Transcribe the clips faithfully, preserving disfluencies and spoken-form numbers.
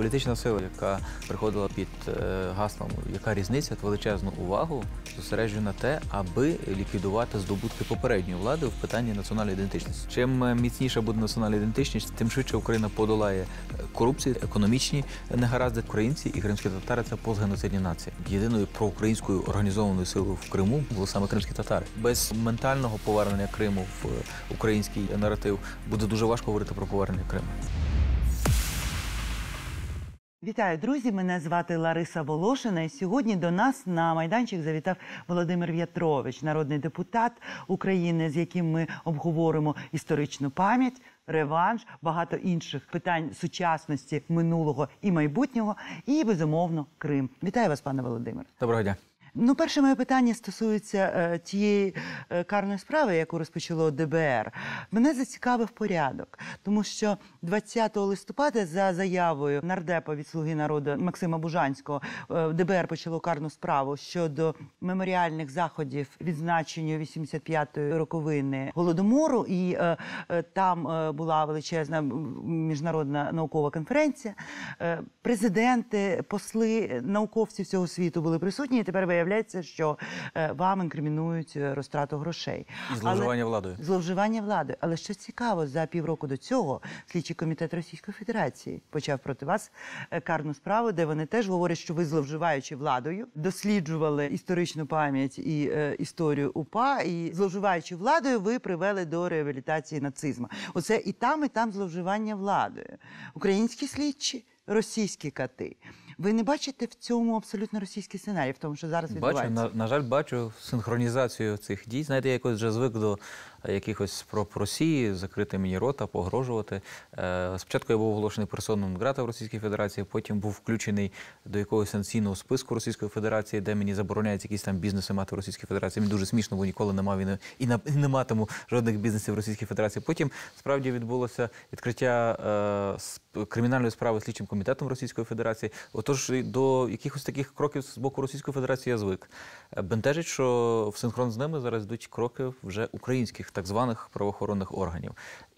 політична сила, яка приходила під гаслом «Яка різниця?», величезну увагу зосереджує на те, аби ліквідувати здобутки попередньої влади в питанні національної ідентичності. Чим міцніша буде національна ідентичність, тим швидше Україна подолає корупцію, економічні негаразди. Українці і кримські татари – це постгеноцидні нації. Єдиною проукраїнською організованою силою в Криму були саме кримські татари. Без ментального повернення Криму в український наратив буде дуже важко говорити про повернення Криму. Вітаю, друзі! Мене звати Лариса Волошина. І сьогодні до нас на майданчик завітав Володимир В'ятрович, народний депутат України, з яким ми обговоримо історичну пам'ять, реванш, багато інших питань сучасності, минулого і майбутнього, і, безумовно, Крим. Вітаю вас, пане Володимире. Доброго дня. Ну, перше моє питання стосується е, тієї е, карної справи, яку розпочало Д Б Р. Мене зацікавив порядок, тому що двадцятого листопада за заявою нардепа від «Слуги народу» Максима Бужанського е, Д Б Р почало карну справу щодо меморіальних заходів відзначення вісімдесят п'ятої роковини Голодомору, і е, е, там е, була величезна міжнародна наукова конференція. Е, президенти, посли, науковці всього світу були присутні, і тепер виявляється, що е, вам інкримінують розтрату грошей. І зловживання Але... владою. Зловживання владою. Але що цікаво, за півроку до цього слідчий комітет Російської Федерації почав проти вас е, карну справу, де вони теж говорять, що ви, зловживаючи владою, досліджували історичну пам'ять і е, історію УПА, і зловживаючи владою, ви привели до реабілітації нацизму. Оце і там, і там зловживання владою. Українські слідчі, російські кати. Ви не бачите в цьому абсолютно російський сценарій, в тому, що зараз відбувається? Бачу, на, на жаль, бачу синхронізацію цих дій. Знаєте, я якось вже звик до якихось спроб Росії закрити мені рота, погрожувати. Е, спочатку я був оголошений персона нон грата в Російській Федерації, потім був включений до якогось санкційного списку Російської Федерації, де мені забороняють якісь там бізнеси мати в Російській Федерації. Мені дуже смішно, бо ніколи не мав і не, і не, і не матиму жодних бізнесів в Російській Федерації. Потім справді відбулося відкриття е, кримінальної справи слідчим комітетом Російської Федерації. Отож, до якихось таких кроків з боку Російської Федерації я звик. Бентежить, що в синхрон з ними зараз йдуть кроки вже українських так званих правоохоронних органів.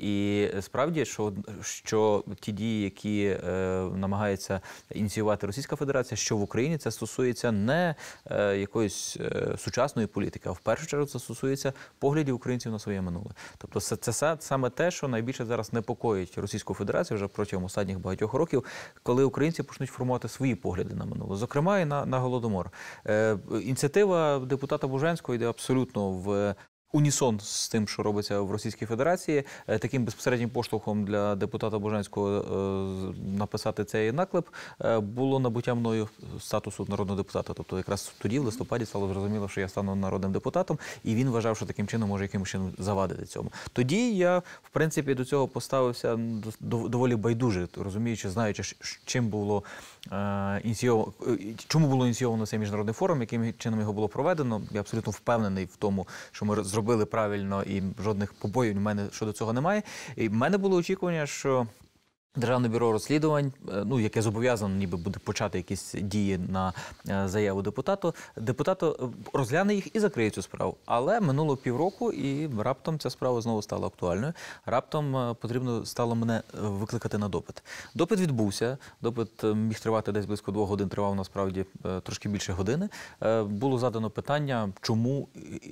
І справді, що, що ті дії, які е, намагається ініціювати Російська Федерація, що в Україні, це стосується не е, якоїсь е, сучасної політики, а в першу чергу це стосується поглядів українців на своє минуле. Тобто це, це саме те, що найбільше зараз непокоїть Російську Федерацію вже протягом останніх багатьох років, коли українці почнуть формувати свої погляди на минуле, зокрема і на, на Голодомор. Е, ініціатива депутата Бужанського йде абсолютно в унісон з тим, що робиться в Російській Федерації. Таким безпосереднім поштовхом для депутата Бужанського написати цей наклеп було набуття мною статусу народного депутата. Тобто якраз тоді, в листопаді, стало зрозуміло, що я стану народним депутатом, і він вважав, що таким чином може якимось чином завадити цьому. Тоді я, в принципі, до цього поставився доволі байдуже, розуміючи, знаючи, чим було ініційовано, чому було ініційовано цей міжнародний форум, яким чином його було проведено. Я абсолютно впевнений в тому, що ми зробили Зробили правильно і жодних побоїв у мене щодо цього немає. І в мене було очікування, що Державне бюро розслідувань, ну, яке зобов'язано ніби буде почати якісь дії на заяву депутату, депутат розгляне їх і закриє цю справу. Але минуло півроку, і раптом ця справа знову стала актуальною. Раптом потрібно стало мене викликати на допит. Допит відбувся, допит міг тривати десь близько двох годин, тривав насправді трошки більше години. Було задано питання, чому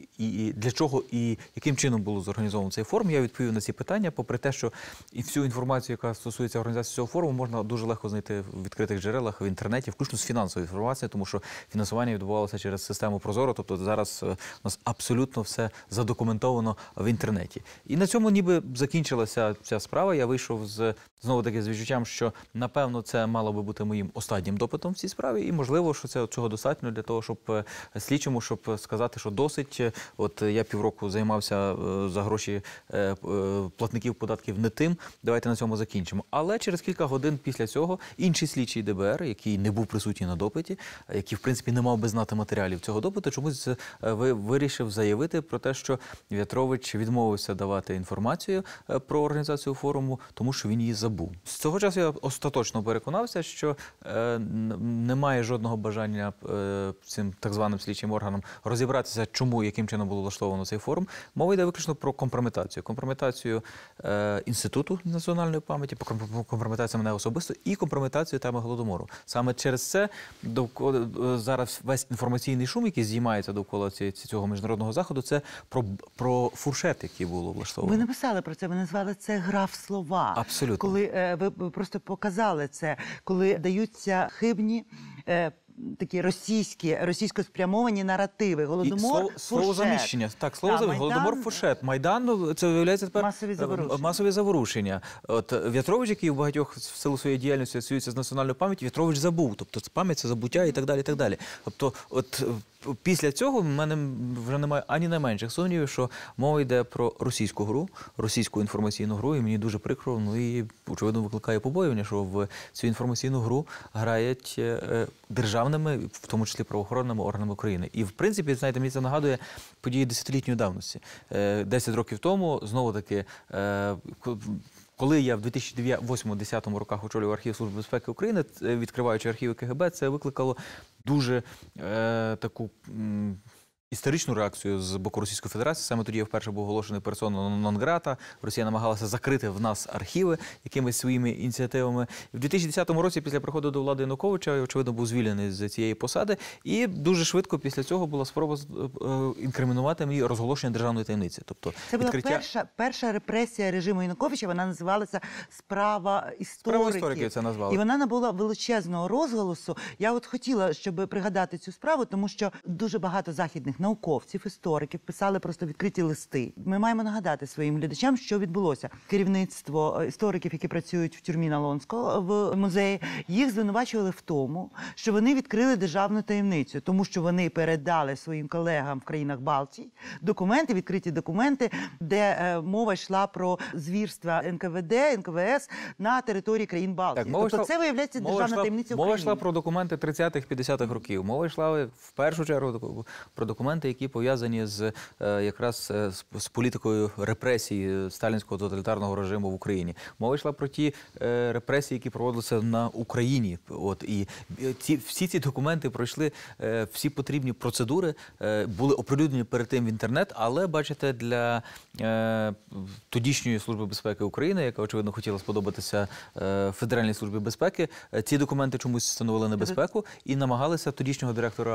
і для чого і яким чином було зорганізовано цей форум. Я відповів на ці питання, попри те, що і всю інформацію, яка стосується організації цього форуму, можна дуже легко знайти в відкритих джерелах в інтернеті, включно з фінансовою інформацією, тому що фінансування відбувалося через систему Прозоро, тобто зараз у нас абсолютно все задокументовано в інтернеті. І на цьому ніби закінчилася ця справа. Я вийшов з, знову таки, з відчуттям, що, напевно, це мало би бути моїм останнім допитом в цій справі, і, можливо, що це, цього достатньо для того, щоб слідчому, щоб сказати, що досить. От я півроку займався за гроші платників податків не тим, давайте на цьому закінчимо. Але через кілька годин після цього інший слідчий Д Б Р, який не був присутній на допиті, який, в принципі, не мав би знати матеріалів цього допиту, чомусь вирішив заявити про те, що В'ятрович відмовився давати інформацію про організацію форуму, тому що він її забув. З цього часу я остаточно переконався, що е, немає жодного бажання е, цим так званим слідчим органам розібратися, чому, яким чином було влаштовано цей форум. Мова йде виключно про компрометацію. Компрометацію е, Інституту національної пам'яті, компрометація мене особисто і компрометацію теми Голодомору. Саме через це довкола зараз весь інформаційний шум, який здіймається довкола цього міжнародного заходу, це про, про фуршет, який було влаштовано. Ви написали про це, ви назвали це гра в слова. Абсолютно. Коли е, ви просто показали це, коли даються хибні е, такі російські, російсько спрямовані наративи. Голодомор, слово, фуршет. слово заміщення. Так, слово Да, заміщення. Майдан, Голодомор, фуршет. Майдан, ну, це виявляється тепер масові заворушення. масові заворушення. От В'ятрович, який у багатьох в силу своєї діяльності асоціюється з національною пам'яттю, В'ятрович забув. Тобто пам'ять – це забуття і так далі, і так далі. Тобто, от після цього в мене вже немає ані найменших сумнівів, що мова йде про російську гру, російську інформаційну гру, і мені дуже прикро, ну і, очевидно, викликає побоювання, що в цю інформаційну гру грають е, державними, в тому числі правоохоронними органами України. І, в принципі, знаєте, мені це нагадує події десятилітньої давності. Е, десять років тому, знову-таки, е, коли я в дві тисячі восьмому-десятому роках очолював архів Служби безпеки України, відкриваючи архіви КГБ, це викликало дуже е, таку м, історичну реакцію з боку Російської Федерації. Саме тоді я вперше був оголошений персона нон-грата. Росія намагалася закрити в нас архіви якимись своїми ініціативами. В дві тисячі десятому році, після приходу до влади Януковича, я, очевидно, був звільнений з цієї посади. І дуже швидко після цього була спроба інкримінувати мені розголошення державної таємниці. Тобто, це була відкриття... перша, перша репресія режиму Януковича, вона називалася «Справа істориків». Справа істориків це назвали. І вона набула величезного розголосу. Я от хотіла, щоб пригадати цю справу, тому що дуже багато західних науковців, істориків писали просто відкриті листи. Ми маємо нагадати своїм глядачам, що відбулося. Керівництво істориків, які працюють в тюрмі Налонського в музеї, їх звинувачували в тому, що вони відкрили державну таємницю, тому що вони передали своїм колегам в країнах Балтії документи, відкриті документи, де е, мова йшла про звірства ен ка ве де, ен ка ве ес на території країн Балтії. Так, мова тобто йшла, це виявляється державна йшла, таємниця мова України. йшла про документи тридцятих-п'ятдесятих років. Мова йшла в першу чергу про документи, які пов'язані з е, якраз е, з, з політикою репресій сталінського тоталітарного режиму в Україні. Мова йшла про ті е, репресії, які проводилися на Україні. От і ці всі ці документи пройшли е, всі потрібні процедури, е, були оприлюднені перед тим в інтернет, але бачите, для е, тодішньої Служби безпеки України, яка очевидно хотіла сподобатися е, Федеральній службі безпеки, е, ці документи чомусь становили небезпеку і намагалися тодішнього директора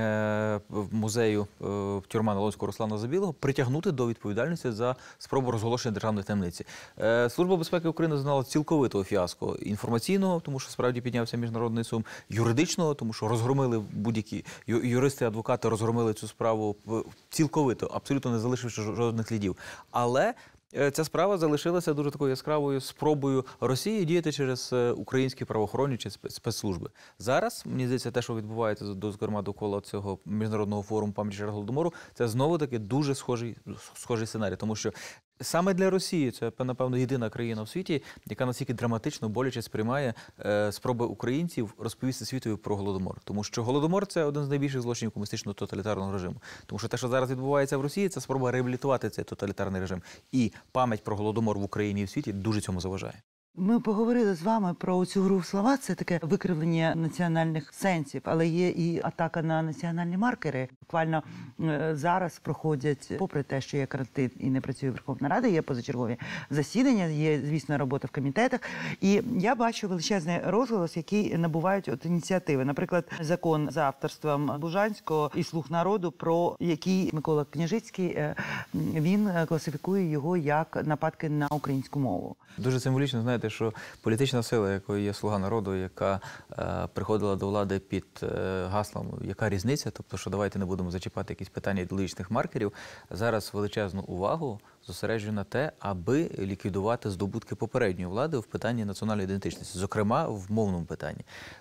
е, музею е, тюрма Налонського Руслана Забілого притягнути до відповідальності за спробу розголошення державної таємниці. Е, Служба безпеки України зазнала цілковитого фіаско інформаційного, тому що справді піднявся міжнародний сум, юридичного, тому що розгромили будь-які ю, юристи, адвокати розгромили цю справу цілковито, абсолютно не залишивши жодних слідів. Але ця справа залишилася дуже такою яскравою спробою Росії діяти через українські правоохоронні чи спецслужби. Зараз, мені здається, те, що відбувається, зокрема, довкола цього міжнародного форуму пам'яті жертв Голодомору, це знову-таки дуже схожий, схожий сценарій, тому що саме для Росії це, напевно, єдина країна в світі, яка настільки драматично, боляче сприймає е, спроби українців розповісти світові про Голодомор. Тому що Голодомор – це один з найбільших злочинів комуністичного тоталітарного режиму. Тому що те, що зараз відбувається в Росії, це спроба реабілітувати цей тоталітарний режим. І пам'ять про Голодомор в Україні і в світі дуже цьому заважає. Ми поговорили з вами про цю гру в слова, це таке викривлення національних сенсів, але є і атака на національні маркери. Буквально е, зараз проходять, попри те, що є карантин і не працює Верховна Рада, є позачергові засідання, є, звісно, робота в комітетах. І я бачу величезний розголос, який набувають от ініціативи. Наприклад, закон за авторством Бужанського і «Слуг народу», про який Микола Княжицький, е, він класифікує його як нападки на українську мову. Дуже символічно, знаєте, що політична сила, якою є «Слуга народу», яка е, приходила до влади під е, гаслом «Яка різниця?», тобто, що давайте не будемо зачіпати якісь питання ідеологічних маркерів, зараз величезну увагу зосереджує на те, аби ліквідувати здобутки попередньої влади в питанні національної ідентичності, зокрема в мовному питанні.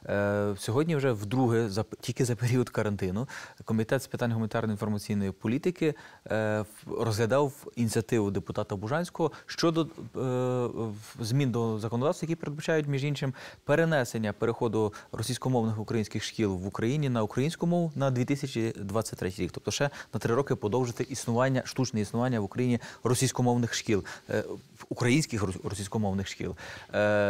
Е, сьогодні вже вдруге, за, тільки за період карантину, Комітет з питань гуманітарної інформаційної політики е, розглядав ініціативу депутата Бужанського щодо е, змін до законодавства, які передбачають, між іншим, перенесення переходу російськомовних українських шкіл в Україні на українську мову на дві тисячі двадцять третій рік. Тобто ще на три роки подовжити існування, штучне існування в Україні російськомовних шкіл, українських російськомовних шкіл.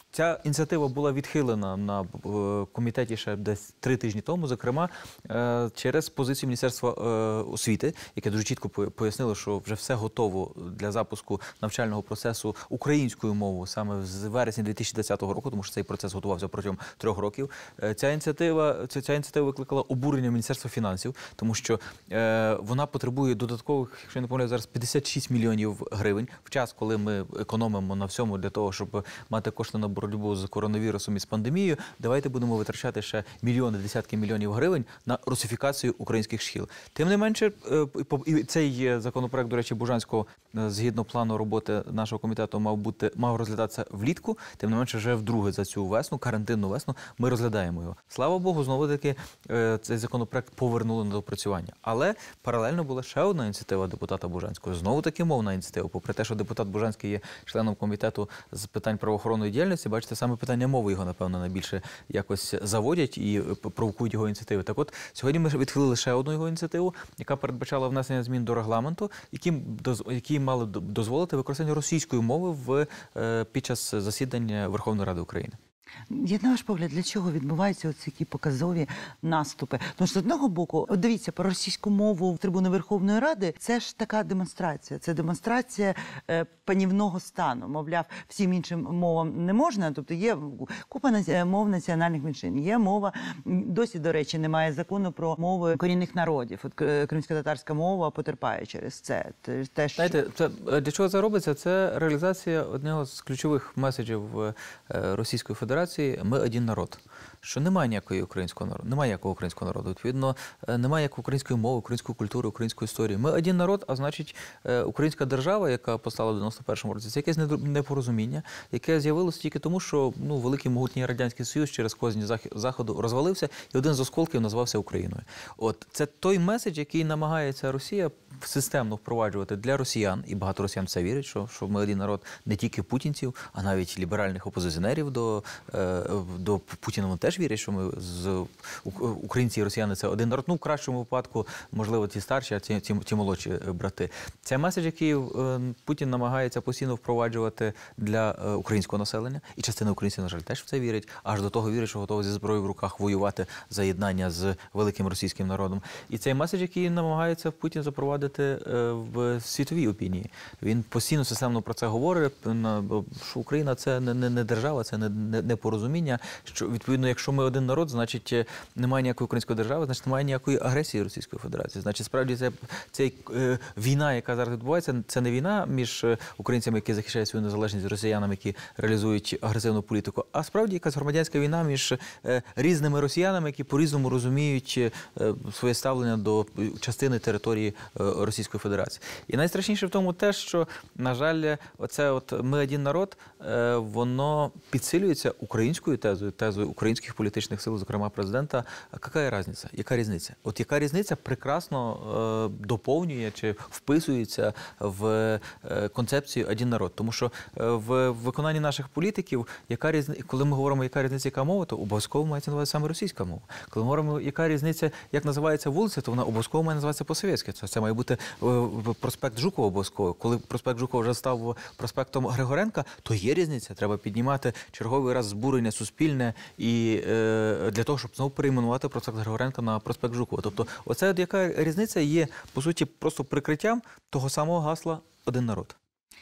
Ця ініціатива була відхилена на е, комітеті ще десь три тижні тому, зокрема, е, через позицію Міністерства е, освіти, яке дуже чітко по- пояснило, що вже все готово для запуску навчального процесу українською мовою саме з вересня дві тисячі двадцятого року, тому що цей процес готувався протягом трьох років. Е, Ця ініціатива, ця, ця ініціатива викликала обурення Міністерства фінансів, тому що е, вона потребує додаткових, якщо я не помиляю, зараз п'ятдесят шість мільйонів гривень в час, коли ми економимо на всьому для того, щоб мати кошти на боротьбу з коронавірусом і з пандемією. Давайте будемо витрачати ще мільйони, десятки мільйонів гривень на русифікацію українських шкіл. Тим не менше, е, по- і цей законопроект, до речі, Бужанського, е, згідно плану роботи нашого комітету, мав бути мав розглядатися влітку. Тим не менше, вже вдруге за цю весну, карантинну весну, ми розглядаємо його. Слава Богу, знову таки е, цей законопроект повернули на доопрацювання. Але паралельно була ще одна ініціатива депутата Бужанського. Знову таки мовна ініціатива. Попри те, що депутат Бужанський є членом комітету з питань правоохоронної діяльності, бачите, саме питання мови його, напевно, найбільше якось заводять і провокують його ініціативи. Так от, сьогодні ми відхилили ще одну його ініціативу, яка передбачала внесення змін до регламенту, які, доз- які мали д- дозволити використання російської мови в, е, під час засідання Верховної Ради України. Як на ваш погляд, для чого відбуваються оці такі показові наступи? Тому що з одного боку, от дивіться, про російську мову в трибуни Верховної Ради це ж така демонстрація. Це демонстрація е, панівного стану. Мовляв, всім іншим мовам не можна. Тобто є купа наці- мов національних меншин. Є мова, м, досі, до речі, немає закону про мови корінних народів. От е, кримськотатарська мова потерпає через це. Те- Те, що... Знаєте, це, е, для чого це робиться? Це реалізація одного з ключових меседжів е, Російської Федерації «Ми один народ». Що немає ніякої українського народу, немає ніякого українського народу. Відповідно, е, немає ніякої української мови, української культури, української історії. Ми один народ, а значить, е, українська держава, яка постала в дев'яносто першому році, це якесь недо- непорозуміння, яке з'явилося тільки тому, що ну, великий могутній Радянський Союз через козні Зах- Заходу розвалився, і один з осколків назвався Україною. От це той меседж, який намагається Росія системно впроваджувати для росіян, і багато росіян в це вірять, що, що ми один народ не тільки путінців, а навіть ліберальних опозиціонерів до, е, до Путіна вони теж вірять, що ми з у- українці і росіяни це один народ. Ну, в кращому випадку, можливо, ті старші, а ті, ті, ті молодші е, брати. Це меседж, який е, Путін намагається постійно впроваджувати для е, українського населення, і частина українців, на жаль, теж в це вірить, аж до того вірить, що готові зі зброєю в руках воювати за єднання з великим російським народом. І цей меседж, який намагається Путін запровадити е, в світовій опінії. Він постійно системно про це говорить, на- що Україна це не, не, не держава, це не, не, не порозуміння, що відповідно, якщо ми один народ, значить е, немає ніякої української держави, значить немає ніякої агресії Російської Федерації. Значить, справді це, це е, війна, яка зараз відбувається, це не війна між е, українцями, які захищають свою незалежність, з росіянами, які реалізують агресивну політику, а справді якась громадянська війна між е, різними росіянами, які по-різному розуміють е, своє ставлення до частини території е, Російської Федерації. І найстрашніше в тому те, що, на жаль, оце от «ми один народ», е, воно підсилюється українською тезою, тезою українських політичних сил, зокрема президента. А яка різниця? Яка різниця? От яка різниця прекрасно е, доповнює чи вписується в е, концепцію «один народ». Тому що е, в виконанні наших політиків, яка різниця, коли ми говоримо, яка різниця, яка мова, то обов'язково мається називати саме російська мова. Коли ми говоримо, яка різниця, як називається вулиця, то вона обов'язково має називатися по-совєтськи. Це, це має бути е, проспект Жукова обов'язково. Коли проспект Жукова вже став проспектом Григоренка, то є різниця. Треба піднімати черговий раз збурення суспільне і е, для того, щоб знову перейменувати проспект Григоренка на проспект Жукова. Тобто, оце от яка різниця є, по суті, просто прикриттям того самого гасла «один народ».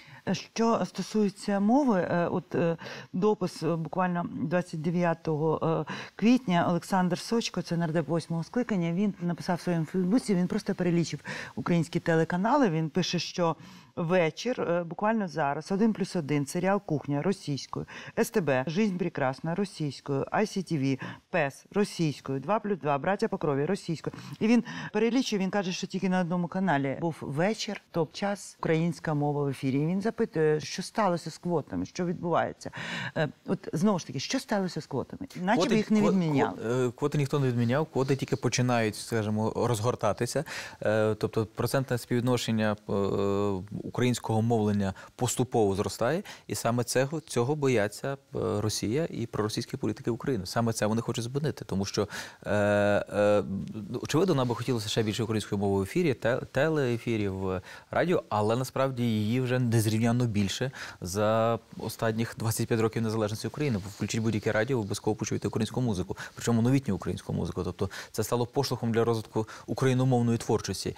Що стосується мови, е, от е, допис е, буквально двадцять дев'ятого е, квітня Олександр Сочко, це нардеп восьмого скликання, він написав в своєму Фейсбуці, він просто перелічив українські телеканали, він пише, що вечір, е, буквально зараз, один плюс один, серіал «Кухня» російською, ес те бе, «Жизнь прекрасна» російською, ай сі ті ві, ПЕС російською, два плюс два, «Браття по крові» російською. І він перелічив, він каже, що тільки на одному каналі був вечір, топ-час, українська мова в ефірі. І він запитує, що сталося з квотами, що відбувається. Е, От знову ж таки, що сталося з квотами? Наче Квоти- б їх не кво- відміняли. кво- е, Квоти ніхто не відміняв, квоти тільки починають, скажімо, розгортатися. Е, Тобто процентне співвідношення е, українського мовлення поступово зростає, і саме цього, цього бояться е, Росія і проросійські політики України. Саме це вони хочуть зупинити, тому що, е, е, очевидно, нам би хотілося ще більше української мови в ефірі, те, телеефірів, радіо, але насправді її вже незрівнянно більше за останніх двадцять п'ять років незалежності України. Включіть будь-яке радіо, ви обов'язково почуєте українську музику, причому новітню українську музику. Тобто це стало поштовхом для розвитку україномовної творчості.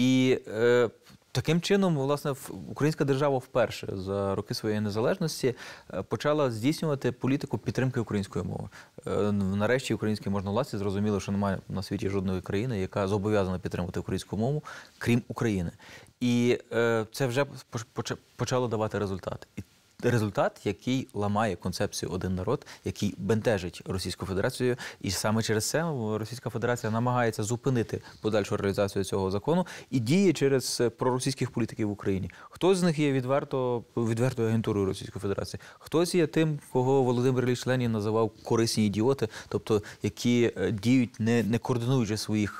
І е, таким чином, власне, українська держава вперше за роки своєї незалежності почала здійснювати політику підтримки української мови. Нарешті українські можновладці зрозуміли, що немає на світі жодної країни, яка зобов'язана підтримувати українську мову, крім України. І е, це вже почало давати результати. І результат, який ламає концепцію «один народ», який бентежить Російську Федерацію. І саме через це Російська Федерація намагається зупинити подальшу реалізацію цього закону і діє через проросійських політиків в Україні. Хтось з них є відверто, відвертою агентурою Російської Федерації, хтось є тим, кого Володимир Ілліч Ленін називав корисні ідіоти, тобто які діють, не, не координуючи своїх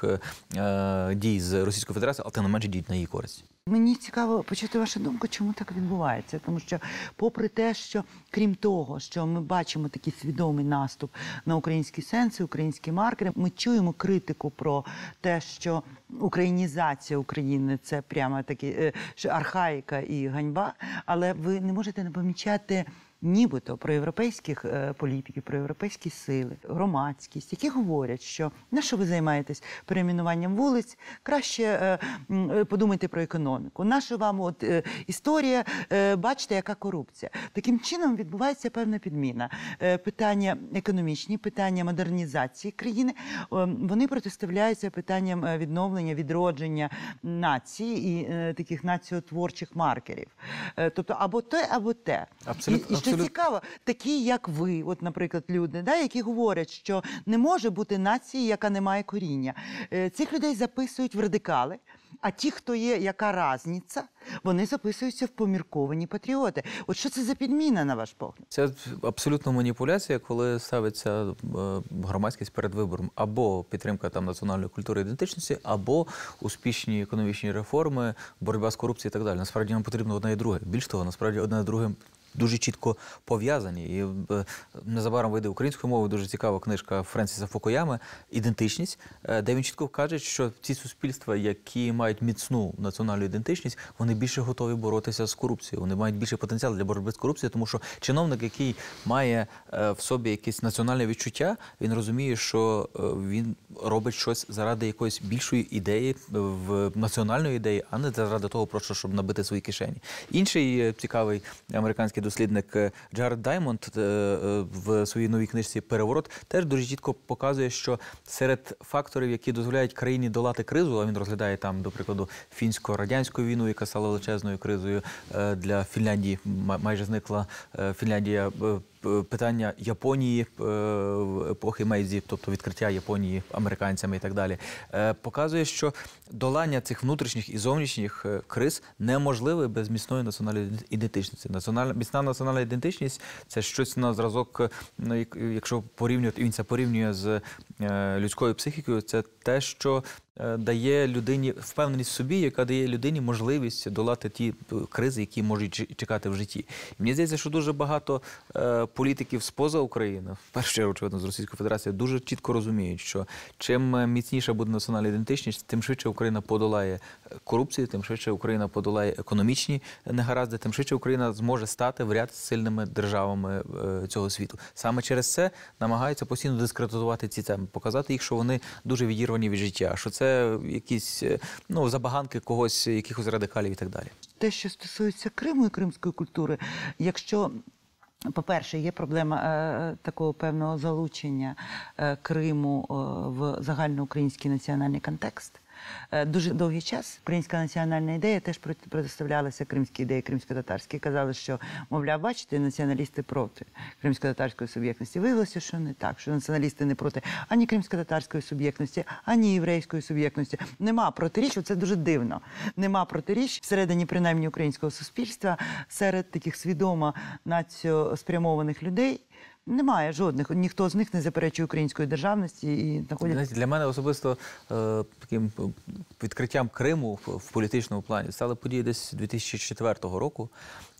е, дій з Російською Федерацією, але тим не менше діють на її користь. Мені цікаво почути вашу думку, чому так відбувається. Тому що, попри те, що, крім того, що ми бачимо такий свідомий наступ на українські сенси, українські маркери, ми чуємо критику про те, що українізація України – це прямо такі, що архаїка і ганьба, але ви не можете не помічати нібито про європейських е, політиків, про європейські сили, громадськість, які говорять, що на що ви займаєтесь перейменуванням вулиць, краще е, е, подумайте про економіку. Наша вам от, е, історія, е, бачите, яка корупція. Таким чином відбувається певна підміна. Е, питання економічні, питання модернізації країни, е, вони протиставляються питанням відновлення, відродження нації і е, таких націотворчих маркерів. Е, тобто або те, або те. Абсолютно. Що цікаво, такі, як ви, от, наприклад, люди, да, які говорять, що не може бути нації, яка не має коріння. Е, цих людей записують в радикали, а ті, хто є, яка разниця, вони записуються в помірковані патріоти. От що це за підміна, на ваш погляд? Це абсолютно маніпуляція, коли ставиться громадськість перед вибором. Або підтримка там національної культури і ідентичності, або успішні економічні реформи, боротьба з корупцією і так далі. Насправді нам потрібно одне і друге. Більш того, насправді одне і друге дуже чітко пов'язані. І е, незабаром вийде українською мовою дуже цікава книжка Френсіса Фукуями «Ідентичність», е, де він чітко каже, що ці суспільства, які мають міцну національну ідентичність, вони більше готові боротися з корупцією. Вони мають більший потенціал для боротьби з корупцією, тому що чиновник, який має е, в собі якесь національне відчуття, він розуміє, що е, він робить щось заради якоїсь більшої ідеї, в національної ідеї, а не заради того, просто щоб набити свої кишені. Інший е, цікавий американський дослідник Джаред Даймонд в своїй новій книжці «Переворот» теж дуже чітко показує, що серед факторів, які дозволяють країні долати кризу, а він розглядає там, до прикладу, фінсько-радянську війну, яка стала величезною кризою для Фінляндії, майже зникла Фінляндія, питання Японії епохи Мейдзі, тобто відкриття Японії американцями і так далі, показує, що долання цих внутрішніх і зовнішніх криз неможливе без міцної національної ідентичності. Національна, міцна національна ідентичність – це щось на зразок, якщо порівнювати, він це порівнює з людською психікою, це те, що дає людині впевненість в собі, яка дає людині можливість долати ті кризи, які можуть чекати в житті. І мені здається, що дуже багато е, політиків з-поза України, в першу чергу, очевидно, з Російської Федерації, дуже чітко розуміють, що чим міцніша буде національна ідентичність, тим швидше Україна подолає корупцію, тим швидше Україна подолає економічні негаразди, тим швидше Україна зможе стати в ряд з сильними державами е, цього світу. Саме через це намагаються постійно дискредитувати ці теми, показати їх, що вони дуже відірвані від життя, що це якісь, ну, забаганки когось, якихось радикалів і так далі. Те, що стосується Криму і кримської культури, якщо, по-перше, є проблема е, такого певного залучення е, Криму е, в загальноукраїнський національний контекст, дуже довгий час українська національна ідея теж протиставлялася кримській ідеї, кримсько-татарській. Казали, що, мовляв, бачите, націоналісти проти кримсько-татарської суб'єктності. Виявилося, що не так, що націоналісти не проти ані кримсько-татарської суб'єктності, ані єврейської суб'єктності. Нема протиріч, це дуже дивно. Нема протиріч всередині, принаймні, українського суспільства, серед таких свідомо націоспрямованих людей, Немає жодних, ніхто з них не заперечує української державності і знаходять. Знаєте, для мене особисто е, таким відкриттям Криму в, в політичному плані стали події десь дві тисячі четвертого року,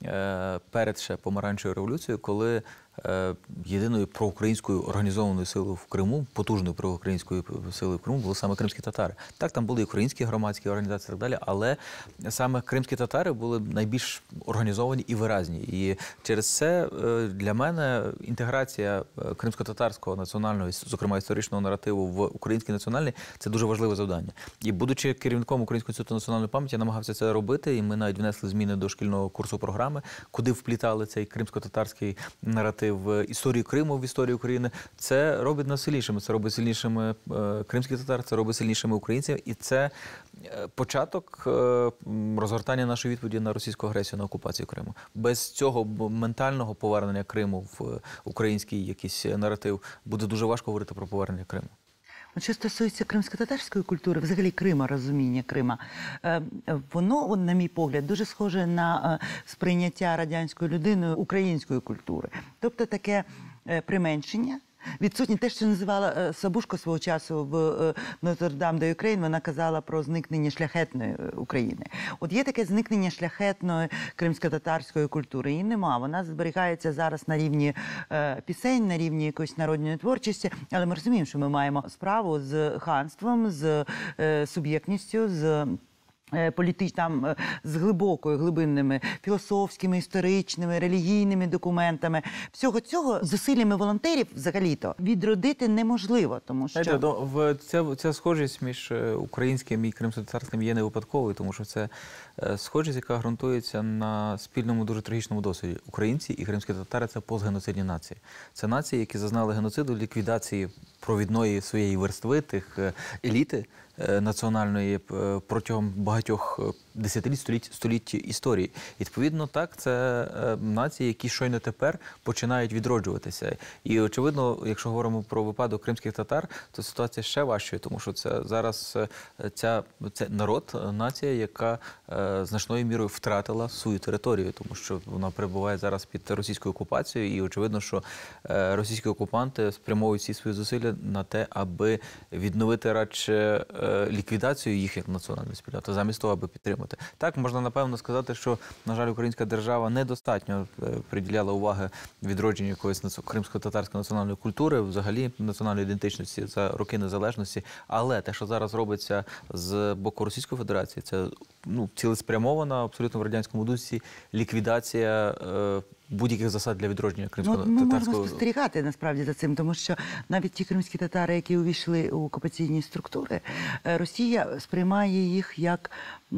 е, перед ще помаранчевою революцією, коли е, єдиною проукраїнською організованою силою в Криму, потужною проукраїнською силою в Криму були саме кримські татари. Так, там були і українські громадські організації і так далі, але саме кримські татари були найбільш організовані і виразні. І через це е, для мене інтеграція кримсько-татарського національного, зокрема історичного наративу в український національний – це дуже важливе завдання. І будучи керівником Українського інституту національної пам'яті, я намагався це робити, і ми навіть внесли зміни до шкільного курсу програми, куди вплітали цей кримсько-татарський наратив в історію Криму, в історію України. Це робить нас сильнішими, це робить сильнішими е, кримських татар, це робить сильнішими українців, і це е, початок е, розгортання нашої відповіді на російську агресію, на окупацію Криму. Без цього ментального повернення Криму в український якийсь наратив буде дуже важко говорити про повернення Криму. От що стосується кримсько-татарської культури, взагалі Крима, розуміння Крима, е, воно, на мій погляд, дуже схоже на е, сприйняття радянською людиною української культури. Тобто таке е, применшення. Відсутні те, що називала е, Сабушко свого часу в е, Нотр-Дам де Юкрейн, вона казала про зникнення шляхетної е, України. От є таке зникнення шляхетної кримсько-татарської культури. Її нема. Вона зберігається зараз на рівні е, пісень, на рівні якоїсь народної творчості. Але ми розуміємо, що ми маємо справу з ханством, з е, суб'єктністю, з політич, там, з глибокою, глибинними філософськими, історичними, релігійними документами. Всього цього зусиллями волонтерів взагалі-то відродити неможливо, тому що... Знаєте, в ця, ця схожість між українським і кримсько-татарським є не випадковою, тому що це схожість, яка ґрунтується на спільному дуже трагічному досвіді. Українці і кримські татари – це постгеноцидні нації. Це нації, які зазнали геноциду, ліквідації провідної своєї верстви, тих еліти національної протягом багатьох десятиліть, століть, століть історії. І, відповідно, так, це нації, які щойно тепер починають відроджуватися. І, очевидно, якщо говоримо про випадок кримських татар, то ситуація ще важчою, тому що це зараз ця, це народ, нація, яка е, значною мірою втратила свою територію, тому що вона перебуває зараз під російською окупацією, і, очевидно, що е, російські окупанти спрямовують всі свої зусилля на те, аби відновити радше е, ліквідацію їх як національної спільноти, замість того, аби підтримати. Так, можна напевно сказати, що, на жаль, українська держава недостатньо приділяла уваги відродженню якоїсь кримсько-татарської національної культури, взагалі національної ідентичності за роки незалежності. Але те, що зараз робиться з боку Російської Федерації, це ну, цілеспрямована, абсолютно в радянському дусі, ліквідація е, будь-яких засад для відродження кримсько-татарського... Ну, ми можемо спостерігати, насправді, за цим, тому що навіть ті кримські татари, які увійшли у окупаційні структури, Росія сприймає їх як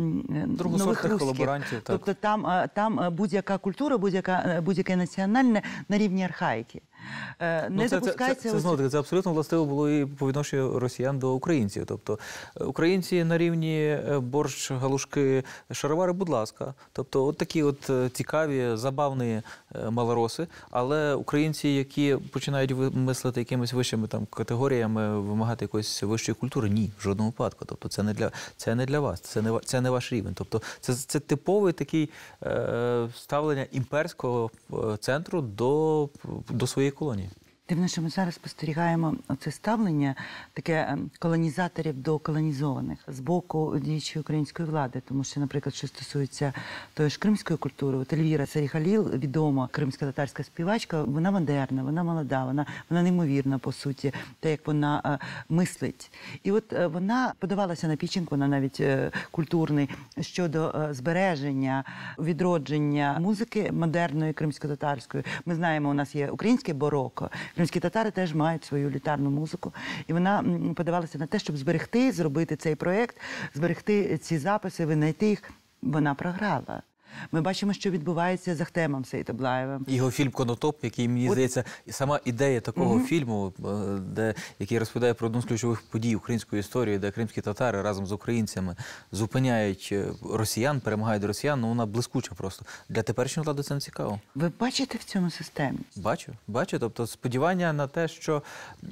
нових русських. колаборантів. Так. Тобто там, там будь-яка культура, будь-яка, будь-яке національне на рівні архаїки. Не ну, це, допускається... Це, це, це, знову таки, це абсолютно властиво було і по відношенню росіян до українців. Тобто українці на рівні борщ, галушки, шаровари, будь ласка. Тобто от такі от цікаві, забавні малороси. Але українці, які починають мислити якимись вищими там категоріями, вимагати якоїсь вищої культури, ні, в жодному випадку. Тобто це не для, це не для вас, це не, це не ваш рівень. Тобто це, це типовий такий е, ставлення імперського центру до, до своєї колонії. Дивно, що ми зараз спостерігаємо оце ставлення таке колонізаторів до колонізованих з боку діючої української влади. Тому що, наприклад, що стосується тої ж кримської культури, от Ельвіра Царіхаліл, відома кримсько-татарська співачка, вона модерна, вона молода, вона, вона неймовірна, по суті, те, як вона а, мислить. І от а, вона подавалася на пічинг, вона навіть а, культурний, щодо а, збереження, відродження музики модерної кримсько-татарської. Ми знаємо, у нас є українське бароко. Кримські татари теж мають свою літарну музику. І вона подавалася на те, щоб зберегти, зробити цей проєкт, зберегти ці записи, винайти їх. Вона програла. Ми бачимо, що відбувається з Ахтемом Сейтаблаєвим. Його фільм «Конотоп», який, мені От... здається, сама ідея такого угу. фільму, де, який розповідає про одну з ключових подій української історії, де кримські татари разом з українцями зупиняють росіян, перемагають росіян, ну вона блискуча просто. Для теперішньої влади це не цікаво. Ви бачите в цьому системі? Бачу, бачу. Тобто сподівання на те, що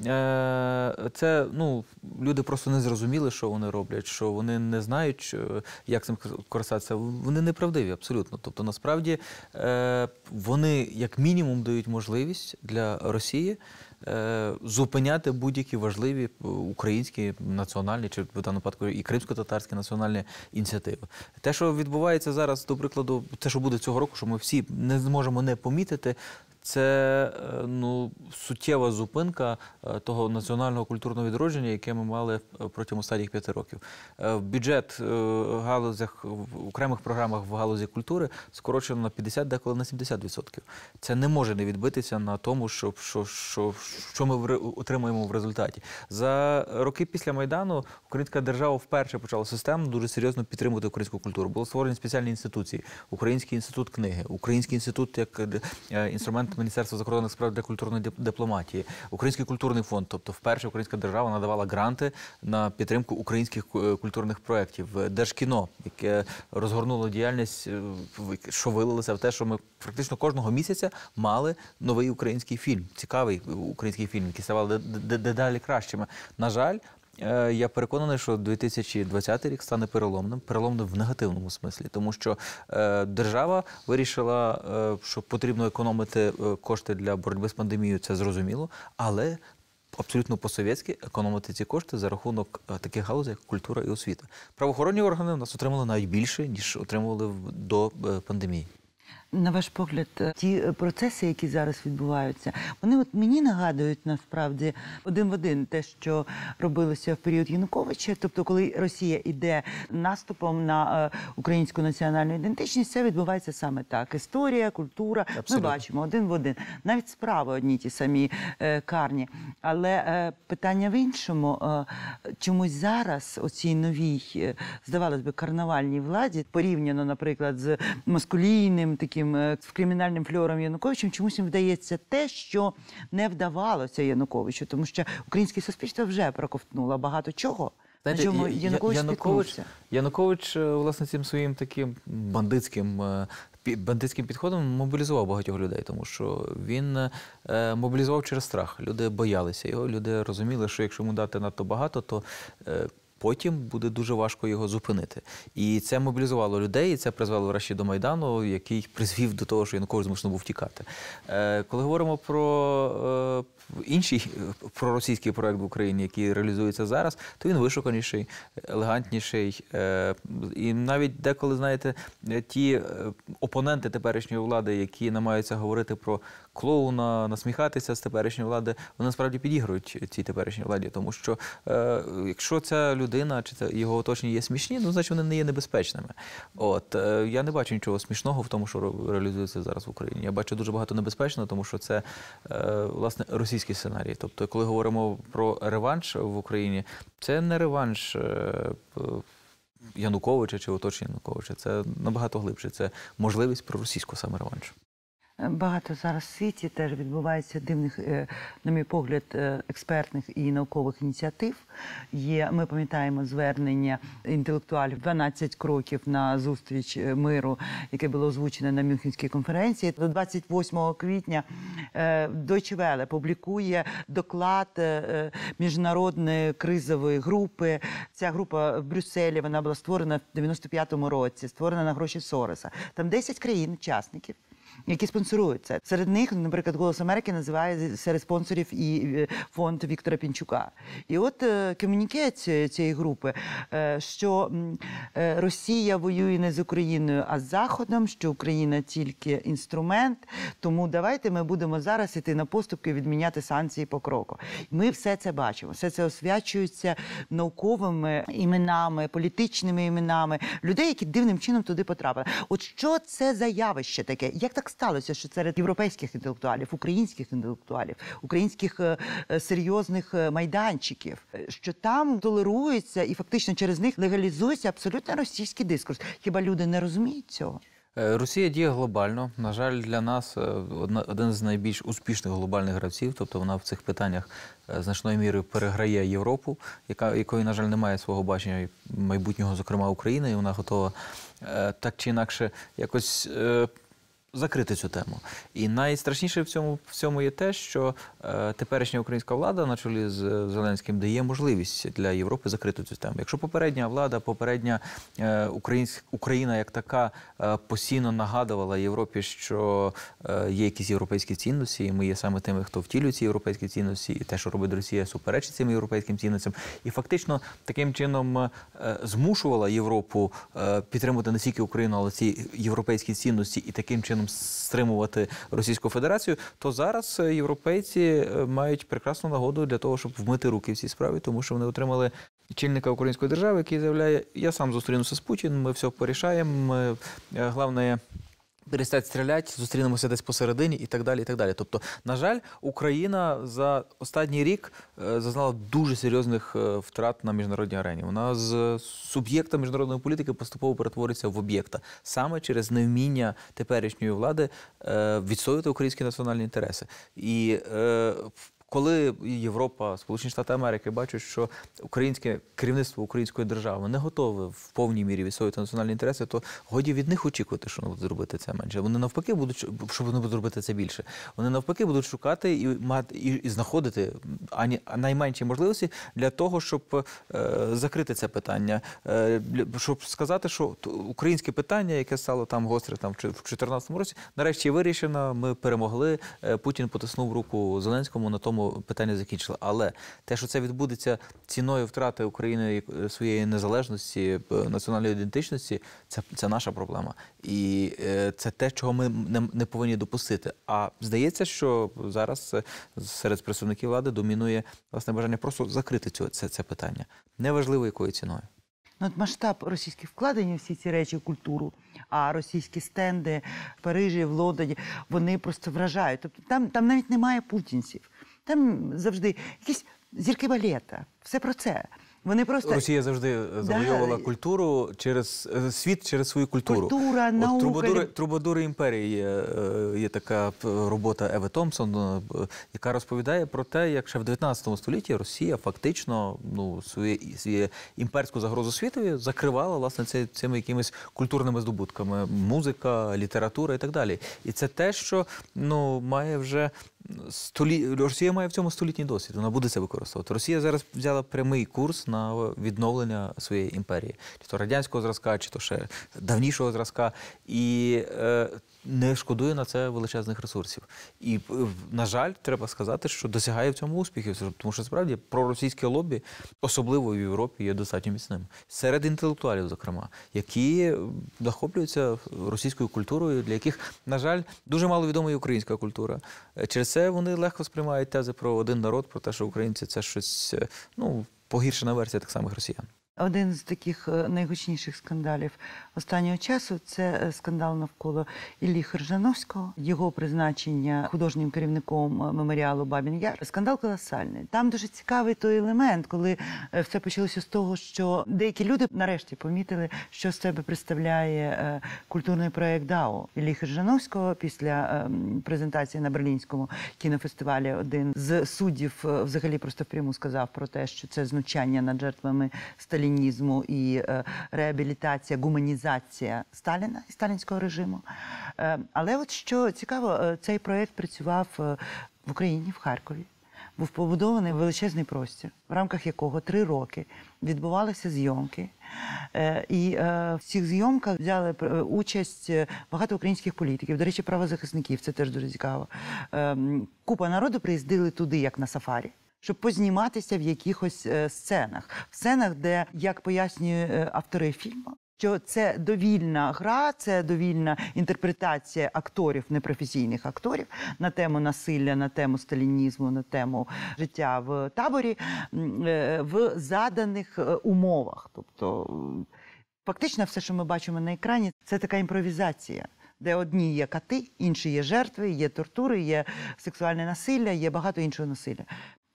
е, це, ну, люди просто не зрозуміли, що вони роблять, що вони не знають, як цим користатися, вони неправдиві абсолютно. абсолютно. Тобто, насправді, е, вони як мінімум дають можливість для Росії е, зупиняти будь-які важливі українські національні, чи в даному випадку і кримсько-татарські національні ініціативи. Те, що відбувається зараз, до прикладу, те, що буде цього року, що ми всі не зможемо не помітити, це ну, суттєва зупинка того національного культурного відродження, яке ми мали протягом останніх п'яти років. Бюджет в галузях, в окремих програмах в галузі культури скорочено на п'ятдесят, деколи на сімдесят відсотків. Це не може не відбитися на тому, що, що, що, що ми отримуємо в результаті. За роки після Майдану українська держава вперше почала системно дуже серйозно підтримувати українську культуру. Були створені спеціальні інституції. Український інститут книги, Український інститут як інструмент Міністерства закордонних справ для культурної дипломатії, Український культурний фонд, тобто вперше українська держава надавала гранти на підтримку українських культурних проєктів. Держкіно, яке розгорнуло діяльність, що вилилося в те, що ми практично кожного місяця мали новий український фільм, цікавий український фільм, який ставали дедалі кращими. На жаль, я переконаний, що дві тисячі двадцятий рік стане переломним, переломним в негативному смислі, тому що е, держава вирішила, е, що потрібно економити кошти для боротьби з пандемією, це зрозуміло, але абсолютно по-совєтськи економити ці кошти за рахунок таких галузей, як культура і освіта. Правоохоронні органи у нас отримали навіть більше, ніж отримували до пандемії. На ваш погляд, ті процеси, які зараз відбуваються, вони от мені нагадують насправді один в один те, що робилося в період Януковича. Тобто, коли Росія йде наступом на е, українську національну ідентичність, це відбувається саме так. Історія, культура, абсолютно. Ми бачимо один в один. Навіть справи одні ті самі е, карні. Але е, питання в іншому. Е, чомусь зараз оцій новій, е, здавалось би, карнавальній владі, порівняно, наприклад, з маскулійним таким в кримінальним фльором Януковичем, чомусь їм вдається те, що не вдавалося Януковичу, тому що українське суспільство вже проковтнуло багато чого. Знаєте, на чому Янукович Янукович, Янукович, власне, цим своїм таким бандитським, бандитським підходом мобілізував багатьох людей, тому що він е, мобілізував через страх. Люди боялися його, люди розуміли, що якщо йому дати надто багато, то е, потім буде дуже важко його зупинити. І це мобілізувало людей, і це призвело врешті до Майдану, який призвів до того, що Янукович змушений був втікати. Е, коли говоримо про е, інший проросійський проект в Україні, який реалізується зараз, то він вишуканіший, елегантніший. Е, і навіть деколи, знаєте, ті е, опоненти теперішньої влади, які намагаються говорити про клоуна, насміхатися з теперішньої влади, вони насправді підігрують цій теперішній владі, тому що е, якщо ця людина чи це його оточення є смішні, ну, значить вони не є небезпечними. От, е, я не бачу нічого смішного в тому, що реалізується зараз в Україні. Я бачу дуже багато небезпечного, тому що це, е, власне, російський сценарій. Тобто, коли говоримо про реванш в Україні, це не реванш е, Януковича чи оточення Януковича, це набагато глибше, це можливість проросійського саме реваншу. Багато зараз в світі теж відбувається дивних, на мій погляд, експертних і наукових ініціатив. Є, ми пам'ятаємо звернення інтелектуалів «дванадцять кроків на зустріч миру», яке було озвучене на Мюнхенській конференції. До двадцять восьмого квітня Deutsche Welle публікує доклад міжнародної кризової групи. Ця група в Брюсселі, вона була створена в дев'яносто п'ятому році, створена на гроші Сороса. Там десять країн-учасників, які спонсорують це. Серед них, наприклад, «Голос Америки» називає серед спонсорів і фонд Віктора Пінчука. І от комюніке цієї групи, що Росія воює не з Україною, а з Заходом, що Україна тільки інструмент, тому давайте ми будемо зараз іти на поступки і відміняти санкції по кроку. Ми все це бачимо. Все це освячується науковими іменами, політичними іменами людей, які дивним чином туди потрапили. От що це за явище таке? Як так сталося, що серед європейських інтелектуалів, українських інтелектуалів, українських е, серйозних майданчиків, що там толерується і фактично через них легалізується абсолютно російський дискурс? Хіба люди не розуміють цього? Росія діє глобально. На жаль, для нас один з найбільш успішних глобальних гравців, тобто вона в цих питаннях значною мірою переграє Європу, яка, якої, на жаль, немає свого бачення майбутнього, зокрема, України, і вона готова так чи інакше якось закрити цю тему. І найстрашніше в цьому, в цьому є те, що е, теперішня українська влада на чолі з Зеленським дає можливість для Європи закрити цю тему. Якщо попередня влада, попередня е, українська, Україна як така е, постійно нагадувала Європі, що е, є якісь європейські цінності, і ми є саме тими, хто втілює ці європейські цінності, і те, що робить Росія, суперечить цим європейським цінностям. І фактично таким чином е, змушувала Європу е, підтримувати не тільки Україну, але ці європейські цінності і таким чином стримувати Російську Федерацію, то зараз європейці мають прекрасну нагоду для того, щоб вмити руки в цій справі, тому що вони отримали очільника української держави, який заявляє: я сам зустрінуся з Путіним, ми все порішаємо, ми, головне, перестать стріляти, зустрінемося десь посередині і так далі, і так далі. Тобто, на жаль, Україна за останній рік зазнала дуже серйозних втрат на міжнародній арені. Вона з суб'єкта міжнародної політики поступово перетворюється в об'єкта. Саме через невміння теперішньої влади відстоювати українські національні інтереси. І коли Європа, Сполучені Штати Америки бачать, що українське керівництво української держави не готове в повній мірі відстоювати національні інтереси, то годі від них очікувати, що вони будуть зробити це менше. Вони навпаки будуть, що вони будуть робити це більше. Вони навпаки будуть шукати і мати і, і знаходити ані найменші можливості для того, щоб е, закрити це питання, е, щоб сказати, що українське питання, яке стало там гостре там в дві тисячі чотирнадцятому році, нарешті вирішено. Ми перемогли. Путін потиснув руку Зеленському, на тому питання закінчили. Але те, що це відбудеться ціною втрати України своєї незалежності, національної ідентичності, це, це наша проблема. І е, це те, чого ми не, не повинні допустити. А здається, що зараз серед представників влади домінує власне бажання просто закрити цю, це, це питання. Неважливо, якою ціною. Ну, от масштаб російських вкладень у всі ці речі, культуру, а російські стенди в Парижі, в Лондоні, вони просто вражають. Тобто там, там навіть немає путінців. Там завжди якісь зірки балета. Все про це. Вони просто... Росія завжди завойовувала да. культуру через світ, через свою культуру. Культура, наука. От трубадури, трубадури імперії є, є така робота Еви Томпсон, яка розповідає про те, як ще в дев'ятнадцятому столітті Росія фактично ну, свою, свою імперську загрозу світові закривала власне цими якимись культурними здобутками. Музика, література і так далі. І це те, що ну, має вже Столі... Росія має в цьому столітній досвід, вона буде це використовувати. Росія зараз взяла прямий курс на відновлення своєї імперії. Чи то радянського зразка, чи то ще давнішого зразка. І е, не шкодує на це величезних ресурсів. І, на жаль, треба сказати, що досягає в цьому успіхів. Тому що, справді, проросійське лобі, особливо в Європі, є достатньо міцним. Серед інтелектуалів, зокрема, які захоплюються російською культурою, для яких, на жаль, дуже мало відома і українська культура. Через це вони легко сприймають тези про один народ, про те, що українці – це щось, ну, погіршена версія так самих росіян. Один з таких найгучніших скандалів останнього часу – це скандал навколо Іллі Хержановського, його призначення художнім керівником меморіалу Бабін Яр. Скандал колосальний. Там дуже цікавий той елемент, коли все почалося з того, що деякі люди нарешті помітили, що з себе представляє культурний проєкт ДАО Іллі Хержановського. Після презентації на Берлінському кінофестивалі один з суддів взагалі просто впряму сказав про те, що це знущання над жертвами Сталінізму і е, реабілітація, гуманізація Сталіна і сталінського режиму. Е, але от що цікаво, е, цей проєкт працював е, в Україні, в Харкові. Був побудований величезний простір, в рамках якого три роки відбувалися зйомки. Е, і е, в цих зйомках взяли участь багато українських політиків, до речі, правозахисників, це теж дуже цікаво. Е, купа народу приїздили туди, як на сафарі, щоб позніматися в якихось е, сценах. В сценах, де, як пояснюють е, автори фільму, що це довільна гра, це довільна інтерпретація акторів, непрофесійних акторів, на тему насилля, на тему сталінізму, на тему життя в таборі, е, в заданих е, умовах. Тобто, фактично, все, що ми бачимо на екрані, це така імпровізація, де одні є кати, інші є жертви, є тортури, є сексуальне насилля, є багато іншого насилля.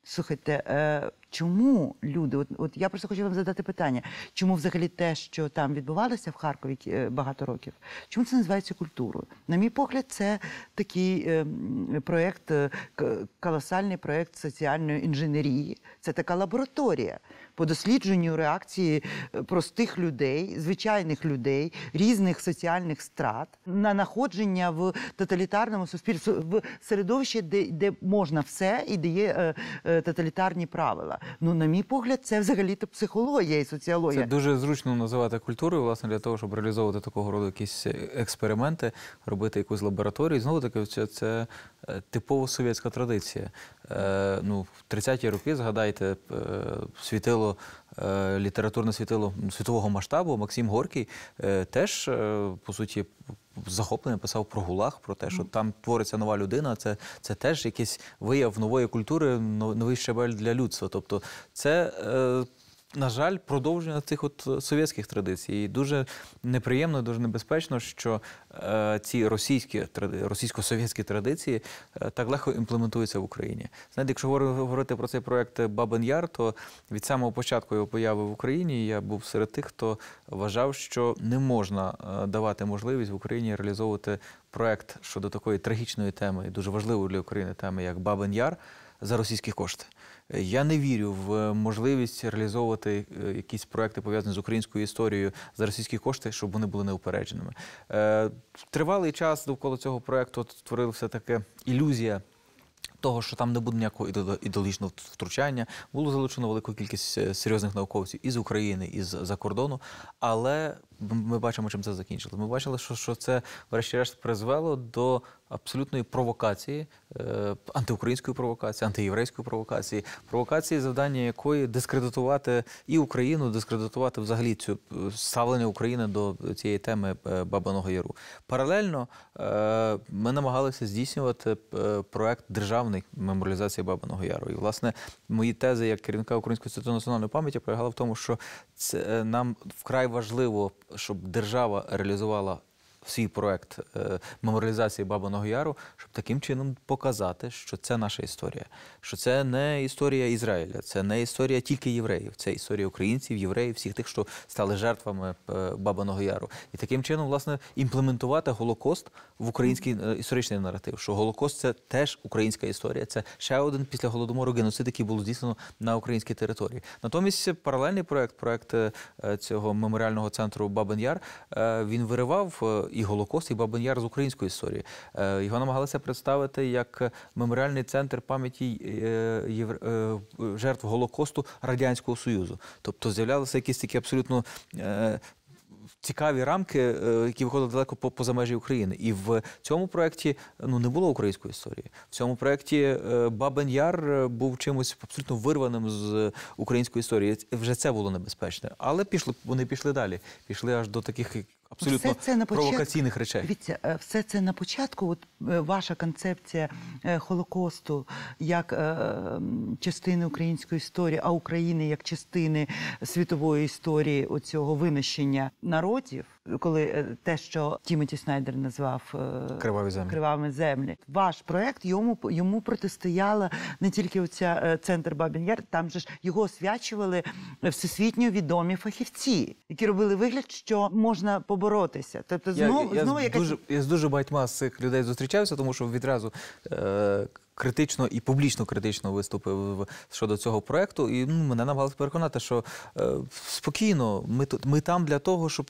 Слухайте, е, чому люди, от, от я просто хочу вам задати питання, чому взагалі те, що там відбувалося в Харкові е, багато років, чому це називається культурою? На мій погляд, це такий е, м, проєкт, е, к- колосальний проєкт соціальної інженерії. Це така лабораторія по дослідженню реакції е, простих людей, звичайних людей, різних соціальних страт на находження в тоталітарному суспільстві, в середовищі, де, де можна все і де є е, е, тоталітарні правила. Ну, на мій погляд, це взагалі-то психологія і соціологія. Це дуже зручно називати культурою, власне, для того, щоб реалізовувати такого роду якісь експерименти, робити якусь лабораторію. І знову таки, це, це е, типово совєтська традиція. Е, ну, в тридцяті роки, згадайте, е, світило, е, літературне світило світового масштабу, Максим Горький е, теж, е, по суті, з захопленням писав про ГУЛАГ, про те, що там твориться нова людина, це, це теж якийсь вияв нової культури, новий щабель для людства. Тобто це, е, на жаль, продовження цих от совєтських традицій. І дуже неприємно, дуже небезпечно, що е, ці російські, тради- російсько-совєтські традиції е, так легко імплементуються в Україні. Знаєте, якщо говори- говорити про цей проект Бабин Яр, то від самого початку його появи в Україні я був серед тих, хто вважав, що не можна е, давати можливість в Україні реалізовувати проект щодо такої трагічної теми і дуже важливої для України теми, як Бабин Яр, за російські кошти. Я не вірю в можливість реалізовувати е, якісь проекти, пов'язані з українською історією, за російські кошти, щоб вони були неупередженими. Е, Тривалий час довкола цього проекту створилася така ілюзія того, що там не буде ніякого ідео- ідеологічного втручання. Було залучено велику кількість е, серйозних науковців із України, із за кордону, але ми бачимо, чим це закінчилось. Ми бачили, що, що це, врешті-решт, призвело до абсолютної провокації, е, антиукраїнської провокації, антиєврейської провокації, провокації, завдання якої дискредитувати і Україну, дискредитувати взагалі цю е, ставлення України до цієї теми е, Бабиного Яру. Паралельно е, ми намагалися здійснювати е, проект державний меморіалізації Бабиного Яру. І, власне, мої тези як керівника Українського інституту національної пам'яті полягали в тому, що це, е, нам вкрай важливо, щоб держава реалізувала свій проект е, меморіалізації Бабиного Яру, щоб таким чином показати, що це наша історія, що це не історія Ізраїля, це не історія тільки євреїв, це історія українців, євреїв, всіх тих, що стали жертвами е, Бабиного Яру. І таким чином, власне, імплементувати Голокост в український е, історичний наратив, що Голокост – це теж українська історія, це ще один після Голодомору геноцид, який було здійснено на українській території. Натомість паралельний проект, проект е, цього меморіального центру Бабин Яр, е, він виривав е, і Голокост, і Бабин Яр з української історії. Е, Його намагалися представити як меморіальний центр пам'яті е, євр- е, жертв Голокосту Радянського Союзу. Тобто з'являлися якісь такі абсолютно е, цікаві рамки, е, які виходили далеко по- поза межі України. І в цьому проєкті ну, не було української історії. В цьому проєкті е, Бабин Яр е, був чимось абсолютно вирваним з української історії. Вже це було небезпечне. Але пішли, вони пішли далі. Пішли аж до таких абсолютно Все це на початку- провокаційних речей. Дивіться, е, все це на початку, от е, ваша концепція е, Холокосту як е, м, частини української історії, а України як частини світової історії оцього винищення народів, коли е, те, що Тімоті Снайдер назвав е, Криваві землі. кривавими землі. Ваш проект йому йому протистояла не тільки оця е, центр Бабин Яр, там же ж його освячували всесвітньо відомі фахівці, які робили вигляд, що можна поборотися. Тобто Я, знову я, знову з якась дуже, я з дуже багатьма з цих людей зустрічався, тому що відразу е, критично і публічно критично виступив щодо цього проекту. І ну, мене намагалися переконати, що е, спокійно, ми, тут, ми там для того, щоб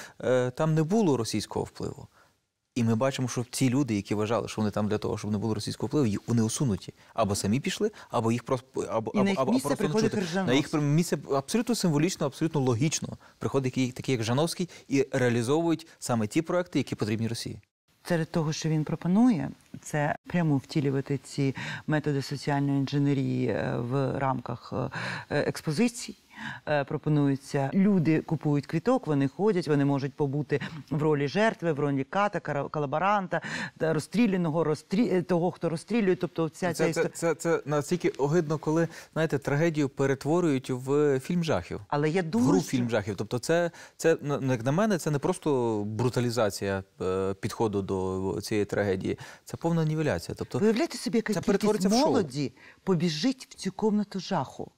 е, там не було російського впливу. І ми бачимо, що ці люди, які вважали, що вони там для того, щоб не було російського впливу, їх- вони усунуті. Або самі пішли, або їх просто або, І на їх або, місце просто не приходить чути. Крижановський. На їх місце абсолютно символічно, абсолютно логічно приходить такий, такий як Жановський, і реалізовують саме ті проекти, які потрібні Росії. серед того, що він пропонує, це прямо втілювати ці методи соціальної інженерії е, в рамках е, експозицій. е, пропонуються. Люди купують квіток, вони ходять, вони можуть побути в ролі жертви, в ролі ката, кара- колаборанта, та розстріляного, розстрі... того, хто розстрілює. Тобто вся ця Це, це, історія. це, це настільки огидно, коли, знаєте, трагедію перетворюють в фільм жахів. Але я В думаю, гру що... фільм жахів. Тобто це, це, ну, як на мене, це не просто бруталізація е, підходу до цієї трагедії, це повна нівеляція. Тобто, Виявляєте собі, яка це кількість перетвориться в шоу. молоді побіжить в цю комнату жаху.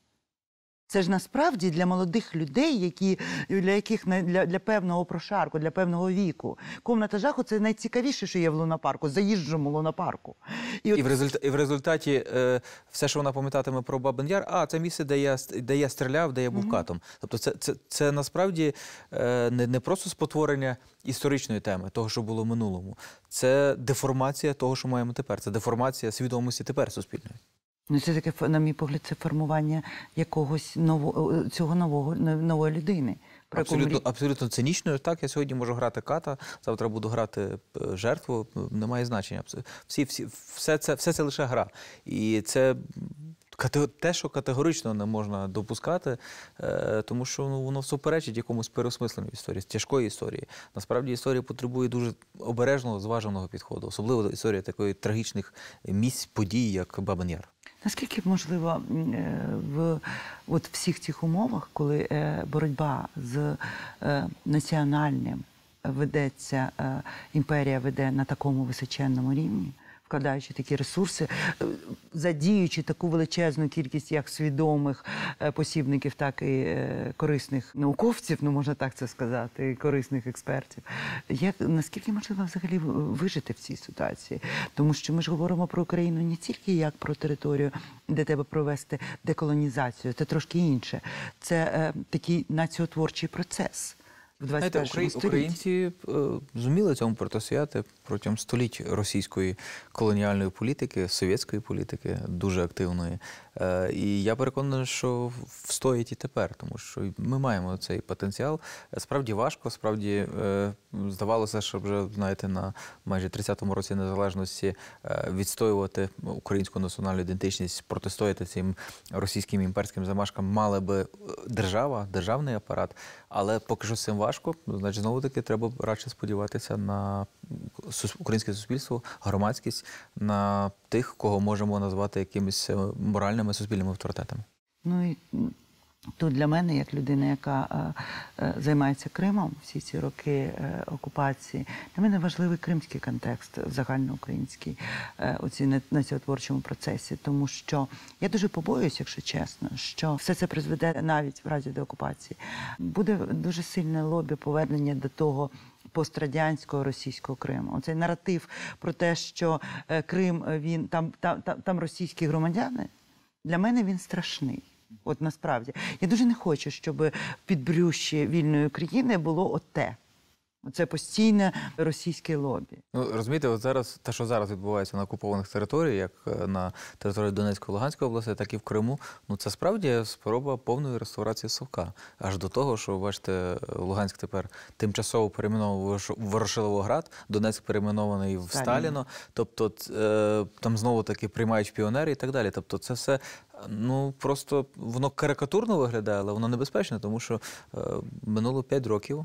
Це ж насправді для молодих людей, які, для яких на- для, для певного прошарку, для певного віку. Комната жаху – це найцікавіше, що є в лунапарку, заїжджому лунапарку. І, от, І в, результа... і в результаті е, все, що вона пам'ятатиме про Бабин Яр, а, це місце, де я, ст- де я стріляв, де я був катом. Тобто це, це, це насправді е, не, не просто спотворення історичної теми, того, що було в минулому. Це деформація того, що маємо тепер. Це деформація свідомості тепер суспільної. ну, це таке, на мій погляд, це формування якогось нового, цього нового, нової людини. Про яку Абсолютно, мрі- абсолютно цинічно. Так, я сьогодні можу грати ката, завтра буду грати е, жертву. Немає значення. Абс- Всі, всі, все, це, все це лише гра. І це кате- те, що категорично не можна допускати, е, тому що ну, воно суперечить якомусь переосмисленню історії, тяжкої історії. Насправді історія потребує дуже обережного, зваженого підходу. Особливо історія такої трагічних місць, подій, як Бабин Яр. Наскільки можливо м, е, в от всіх цих умовах, коли е, боротьба з е, національним ведеться, е, імперія веде на такому височенному рівні, вкладаючи такі ресурси, е, задіючи таку величезну кількість як свідомих е, посібників, так і е, корисних науковців, ну можна так це сказати, і корисних експертів. Як, наскільки можливо взагалі вижити в цій ситуації? Тому що ми ж говоримо про Україну не тільки як про територію, де треба провести деколонізацію, це трошки інше. Це е, такий націотворчий процес. В Знаєте, двадцять першому украї- столітті. українці е, зуміли цьому протистояти протягом століть російської колоніальної політики, совєтської політики, дуже активної. Е, і я переконаний, що встоїть і тепер, тому що ми маємо цей потенціал. Справді важко, справді е, здавалося, що вже, знаєте, на майже тридцятому році незалежності е, відстоювати українську національну ідентичність, протистояти цим російським імперським замашкам мала би держава, державний апарат, але поки що з цим важко. Значить, знову-таки треба радше сподіватися на сус- українське суспільство, громадськість, на тих, кого можемо назвати якимись е, моральними суспільними авторитетами. Ну і м, тут для мене, як людина, яка е, е, займається Кримом всі ці роки е, окупації, для мене важливий кримський контекст, загальноукраїнський е, у цій на- націотворчому процесі. Тому що я дуже побоююсь, якщо чесно, що все це призведе навіть в разі деокупації. Буде дуже сильне лобі повернення до того пострадянського російського Криму. Оцей наратив про те, що е, Крим, е, він там, там, там, там російські громадяни, для мене він страшний. От насправді. Я дуже не хочу, щоб в підбрюші вільної України було оте. Оце постійне російське лобі. Ну, розумієте, от зараз те, що зараз відбувається на окупованих територіях, як е, на території Донецької, Луганської області, так і в Криму, ну це справді спроба повної реставрації Совка. Аж до того, що, бачите, Луганськ тепер тимчасово перейменований в Ворошиловград, Донецьк перейменований в Сталіно. Сталіно, тобто е, там знову-таки приймають піонери і так далі. Тобто це все, ну, просто воно карикатурно виглядає, але воно небезпечне, тому що е, минуло п'ять років.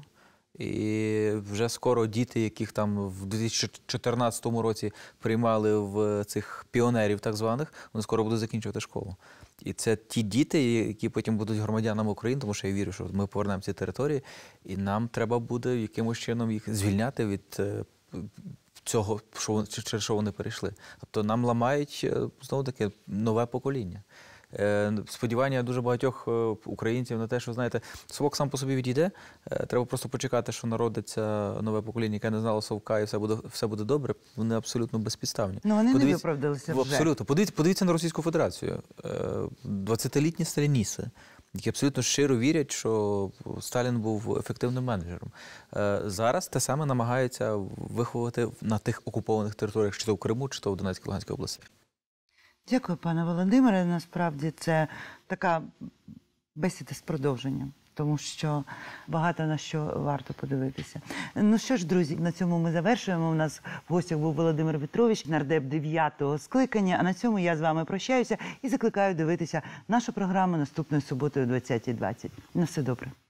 І вже скоро діти, яких там в дві тисячі чотирнадцятому році приймали в цих піонерів так званих, вони скоро будуть закінчувати школу. І це ті діти, які потім будуть громадянами України, тому що я вірю, що ми повернемо ці території, і нам треба буде якимось чином їх звільняти від е, цього, що вони- через що вони перейшли. Тобто нам ламають, е, знову-таки, нове покоління. Е, Сподівання дуже багатьох е, українців на те, що, знаєте, Совок сам по собі відійде, е, треба просто почекати, що народиться нове покоління, яке не знало Совка, і все буде, все буде добре, вони абсолютно безпідставні. Ну вони не Подивіться- виправдалися в- вже. Абсолютно. Подивіться, подивіться на Російську Федерацію. Е, двадцятилітні сталініси, які абсолютно щиро вірять, що Сталін був ефективним менеджером. Е, Зараз те саме намагаються виховувати на тих окупованих територіях, чи то в Криму, чи то в Донецькій, Луганській області. Дякую, пане Володимире. Насправді це така бесіда з продовженням. тому що багато на що варто подивитися. Ну що ж, друзі, на цьому ми завершуємо. У нас в гостях був Володимир Вітрович, нардеп дев'ятого скликання. А на цьому я з вами прощаюся і закликаю дивитися нашу програму наступної суботи о двадцятій двадцять. На все добре.